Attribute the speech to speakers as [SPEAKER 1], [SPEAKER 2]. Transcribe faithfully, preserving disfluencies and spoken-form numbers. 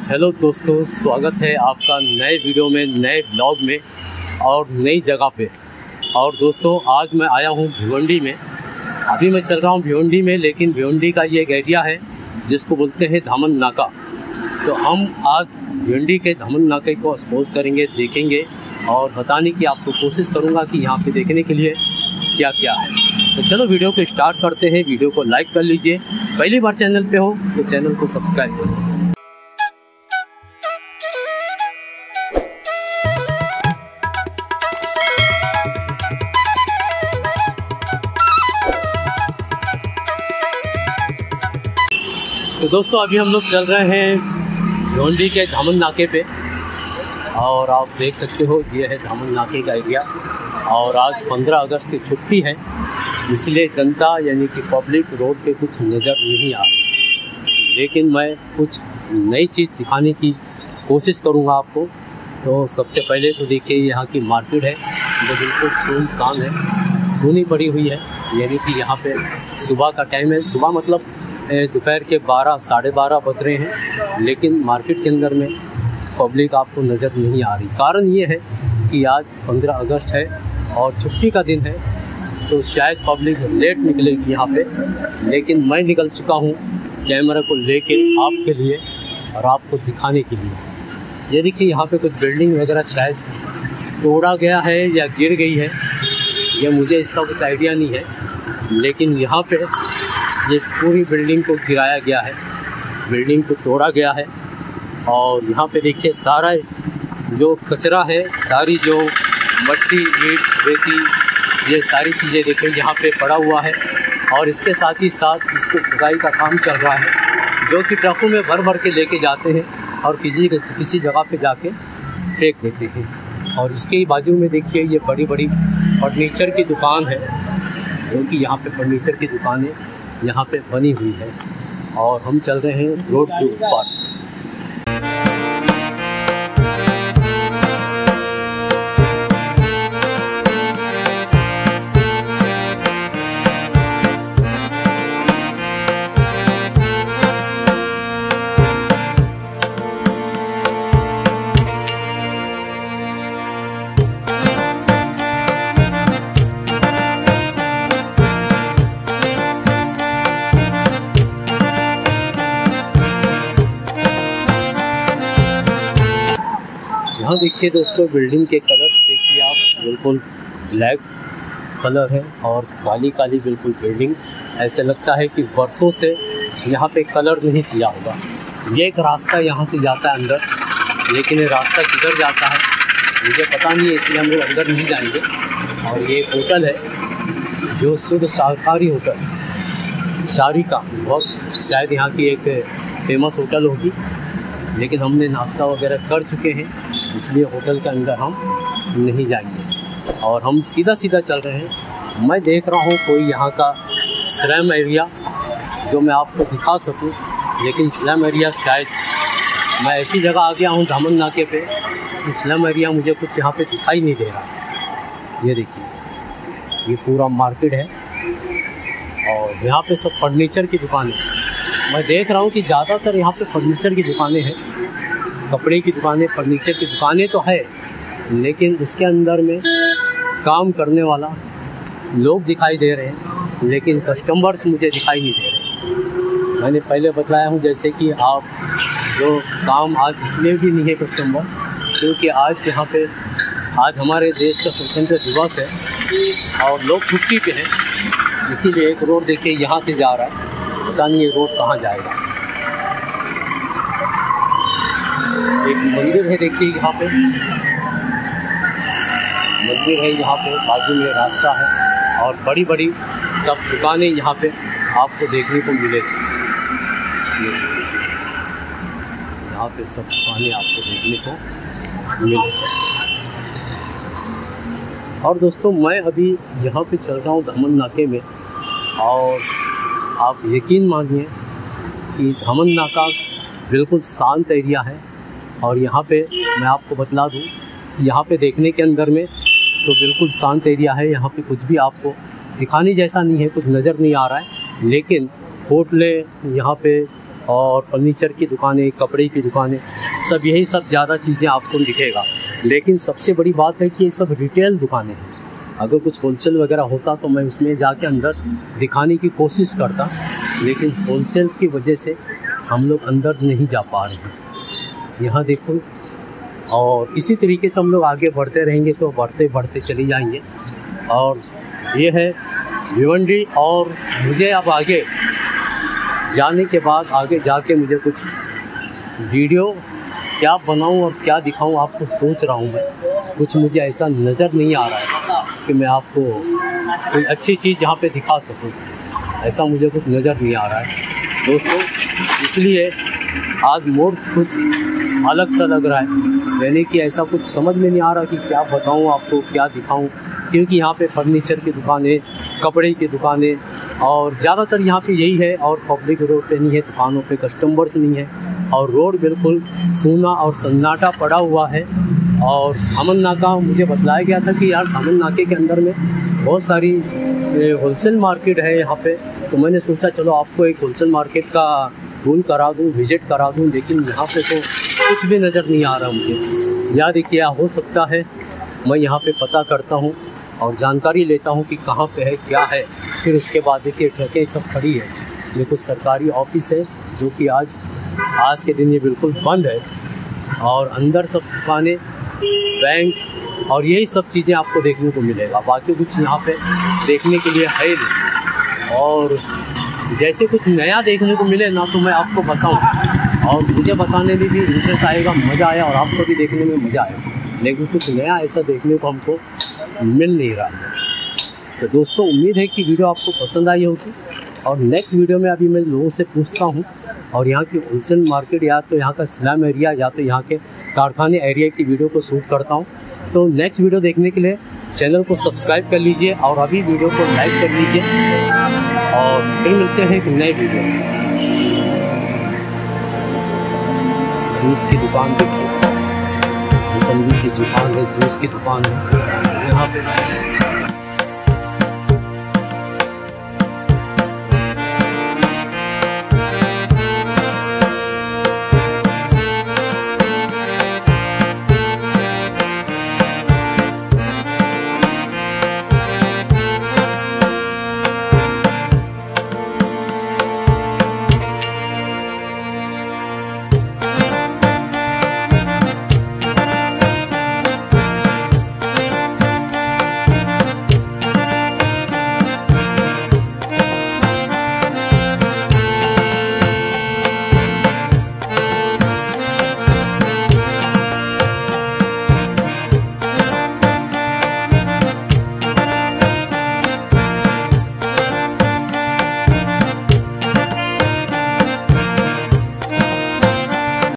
[SPEAKER 1] Hello दोस्तों, स्वागत है आपका नए वीडियो में, नए ब्लॉग में और नई जगह पे। और दोस्तों आज मैं आया हूँ भिवंडी में। अभी मैं चल रहा हूँ भिवंडी में, लेकिन भिवंडी का ये एक एरिया है जिसको बोलते हैं धामन नाका। तो हम आज भिवंडी के धामन नाके को एक्सपोज करेंगे, देखेंगे और बताने की आपको कोशिश करूँगा कि यहाँ पे देखने के लिए क्या क्या है। तो चलो वीडियो को स्टार्ट करते हैं। वीडियो को लाइक कर लीजिए, पहली बार चैनल पे हो तो चैनल को सब्सक्राइब करो। तो दोस्तों अभी हम लोग चल रहे हैं भिवंडी के धामन नाके पे और आप देख सकते हो ये है धामन नाके का एरिया। और आज पंद्रह अगस्त की छुट्टी है, इसलिए जनता यानी कि पब्लिक रोड पे कुछ नज़र नहीं आ रही, लेकिन मैं कुछ नई चीज़ दिखाने की कोशिश करूँगा आपको। तो सबसे पहले तो देखिए यहाँ की मार्केट है जो बिल्कुल सुनसान है, सूनी पड़ी हुई है। यानी कि यहाँ पे सुबह का टाइम है, सुबह मतलब दोपहर के बारह साढ़े बारह बज रहे हैं, लेकिन मार्केट के अंदर में पब्लिक आपको नज़र नहीं आ रही। कारण ये है कि आज पंद्रह अगस्त है और छुट्टी का दिन है, तो शायद पब्लिक लेट निकलेगी यहाँ पे। लेकिन मैं निकल चुका हूँ कैमरा को लेके आपके लिए और आपको दिखाने के लिए। ये देखिए यहाँ पे कुछ बिल्डिंग वगैरह शायद तोड़ा गया है या गिर गई है, ये मुझे इसका कुछ आइडिया नहीं है। लेकिन यहाँ पे ये पूरी बिल्डिंग को गिराया गया है, बिल्डिंग को तोड़ा गया है। और यहाँ पे देखिए सारा जो कचरा है, सारी जो मट्टी ईंट रेती, ये सारी चीज़ें देखिए यहाँ पे पड़ा हुआ है। और इसके साथ ही साथ इसको खुदाई का काम चल रहा है, जो कि ट्रकों में भर भर के लेके जाते हैं और किसी किसी जगह पे जाके फेंक देते हैं। और इसके ही बाजू में देखिए ये बड़ी बड़ी फर्नीचर की दुकान है, जो कि यहाँ पे फर्नीचर की दुकानें यहाँ पे बनी हुई है। और हम चल रहे हैं रोड के ऊपर। यहाँ देखिए दोस्तों बिल्डिंग के कलर देखिए आप, बिल्कुल ब्लैक कलर है और काली काली बिल्कुल बिल्डिंग। ऐसे लगता है कि बरसों से यहाँ पे कलर नहीं किया होगा। ये एक रास्ता यहाँ से जाता है अंदर, लेकिन ये रास्ता किधर जाता है मुझे पता नहीं है, इसलिए हम लोग अंदर नहीं जाएंगे। और ये एक होटल है जो शुद्ध शाकाहारी होटल, शारिका, बहुत शायद यहाँ की एक फेमस होटल होगी। लेकिन हमने नाश्ता वगैरह कर चुके हैं, इसलिए होटल के अंदर हम नहीं जाएंगे और हम सीधा सीधा चल रहे हैं। मैं देख रहा हूँ कोई यहाँ का स्लम एरिया जो मैं आपको दिखा सकूँ, लेकिन स्लम एरिया शायद मैं ऐसी जगह आ गया हूँ धामन नाके पे कि स्लम एरिया मुझे कुछ यहाँ पे दिखाई नहीं दे रहा। ये देखिए ये पूरा मार्केट है और यहाँ पे सब फर्नीचर की दुकानें। मैं देख रहा हूँ कि ज़्यादातर यहाँ पे फर्नीचर की दुकानें हैं, कपड़े की दुकानें, फर्नीचर की दुकानें तो है, लेकिन उसके अंदर में काम करने वाला लोग दिखाई दे रहे हैं, लेकिन कस्टमर्स मुझे दिखाई नहीं दे रहे। मैंने पहले बताया हूँ जैसे कि आप जो काम आज इसलिए भी नहीं है कस्टमर, क्योंकि आज यहाँ पे आज हमारे देश का स्वतंत्र दिवस है और लोग छुट्टी पे हैं। इसीलिए एक रोड देखिए यहाँ से जा रहा है, पता नहीं ये रोड कहाँ जाएगा। एक मंदिर है देखिए यहाँ पे, मंदिर है यहाँ पे, बाजू में रास्ता है और बड़ी बड़ी सब दुकानें यहाँ पे आपको देखने को मिलेगी। यहाँ पे सब दुकानें आपको देखने को मिलेगी। और दोस्तों मैं अभी यहाँ पे चल रहा हूँ धामन नाके में, और आप यकीन मानिए कि धामन नाका बिल्कुल शांत एरिया है। और यहाँ पे मैं आपको बतला दूँ, यहाँ पे देखने के अंदर में तो बिल्कुल शांत एरिया है। यहाँ पे कुछ भी आपको दिखाने जैसा नहीं है, कुछ नज़र नहीं आ रहा है। लेकिन होटलें यहाँ पे और फर्नीचर की दुकानें, कपड़े की दुकानें, सब यही सब ज़्यादा चीज़ें आपको दिखेगा। लेकिन सबसे बड़ी बात है कि ये सब रिटेल दुकानें हैं। अगर कुछ होलसेल वगैरह होता तो मैं उसमें जाके अंदर दिखाने की कोशिश करता, लेकिन होलसेल की वजह से हम लोग अंदर नहीं जा पा रहे हैं। यहाँ देखो, और इसी तरीके से हम लोग आगे बढ़ते रहेंगे तो बढ़ते बढ़ते चले जाएंगे। और ये है भिवंडी, और मुझे अब आगे जाने के बाद आगे जाके मुझे कुछ वीडियो क्या बनाऊं और क्या दिखाऊं आपको सोच रहा हूं मैं। कुछ मुझे ऐसा नज़र नहीं आ रहा है कि मैं आपको कोई अच्छी चीज़ यहाँ पे दिखा सकूं, ऐसा मुझे कुछ नज़र नहीं आ रहा है दोस्तों। इसलिए आज मोड कुछ अलग सा लग रहा है, यानी कि ऐसा कुछ समझ में नहीं आ रहा कि क्या बताऊं आपको, क्या दिखाऊं, क्योंकि यहाँ पे फर्नीचर की दुकानें, कपड़े की दुकानें, और ज़्यादातर यहाँ पे यही है। और पब्लिक रोड पे नहीं है, दुकानों पे कस्टमर्स नहीं है, और रोड बिल्कुल सूना और सन्नाटा पड़ा हुआ है। और धामन नाका, मुझे बतलाया गया था कि यार धामन नाके के अंदर में बहुत सारी होलसेल मार्केट है यहाँ पे, तो मैंने सोचा चलो आपको एक होलसेल मार्केट का टूर करा दूँ, विज़िट करा दूँ। लेकिन यहाँ पे तो कुछ भी नज़र नहीं आ रहा मुझे। या देखिए, हो सकता है मैं यहाँ पे पता करता हूँ और जानकारी लेता हूँ कि कहाँ पे है, क्या है। फिर उसके बाद देखिए ट्रकें सब खड़ी है, ये कुछ सरकारी ऑफिस है जो कि आज आज के दिन ये बिल्कुल बंद है। और अंदर सब दुकानें, बैंक और यही सब चीज़ें आपको देखने को मिलेगा। बाकी कुछ यहाँ पे देखने के लिए है नहीं। और जैसे कुछ नया देखने को मिले ना तो मैं आपको बताऊँ, और मुझे बताने में भी इंटरेस्ट आएगा, मज़ा आया, और आपको भी देखने में मज़ा आएगा। लेकिन कुछ नया ऐसा देखने को हमको मिल नहीं रहा है। तो दोस्तों, उम्मीद है कि वीडियो आपको पसंद आई होगी। और नेक्स्ट वीडियो में अभी मैं लोगों से पूछता हूँ, और यहाँ की होलसेल मार्केट या तो यहाँ का स्लम एरिया या तो यहाँ के कारखाने एरिया की वीडियो को शूट करता हूँ। तो नेक्स्ट वीडियो देखने के लिए चैनल को सब्सक्राइब कर लीजिए और अभी वीडियो को लाइक कर लीजिए, और फिर मिलते हैं एक नए वीडियो में। जूस की दुकान देखिए, मौसमी की दुकान है, जूस की दुकान है यहाँ पे।